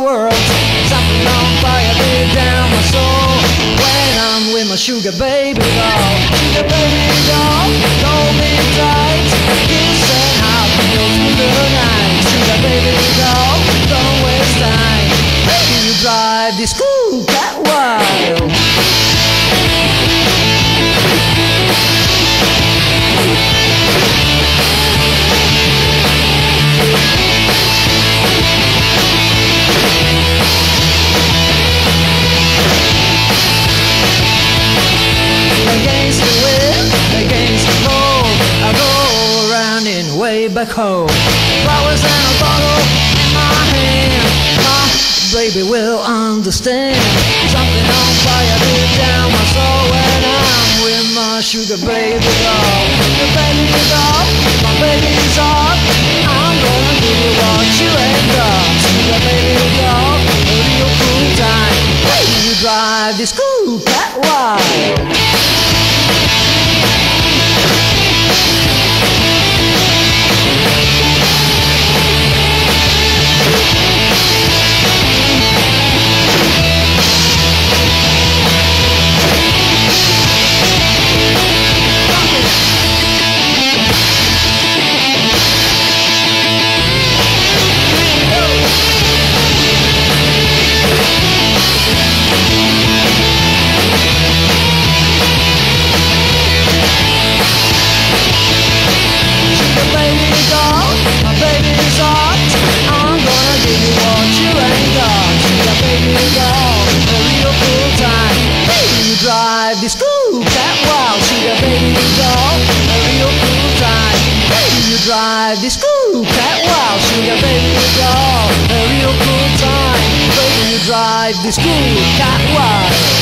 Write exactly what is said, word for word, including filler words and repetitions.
world. Something on fire deep down my soul when I'm with my sugar baby doll. Sugar baby doll, hold me tight, kiss and hug me all through the night. Sugar baby doll, don't waste time, baby you drive this cool cat wild. Against the wind, against the cold, I go around and way back home. Flowers and a bottle in my hand, my baby will understand. Something on fire deep down my soul when I'm with my sugar baby doll. Sugar baby doll, my baby's hot, I'm gonna give you what you ain't got. Sugar baby doll, a real cool time, baby you drive this cool cat wild. This cool cat wild, sugar baby doll, a real cool time. Baby you drive this cool cat wild, sugar baby doll, a real cool time. Baby you drive this cool cat wild.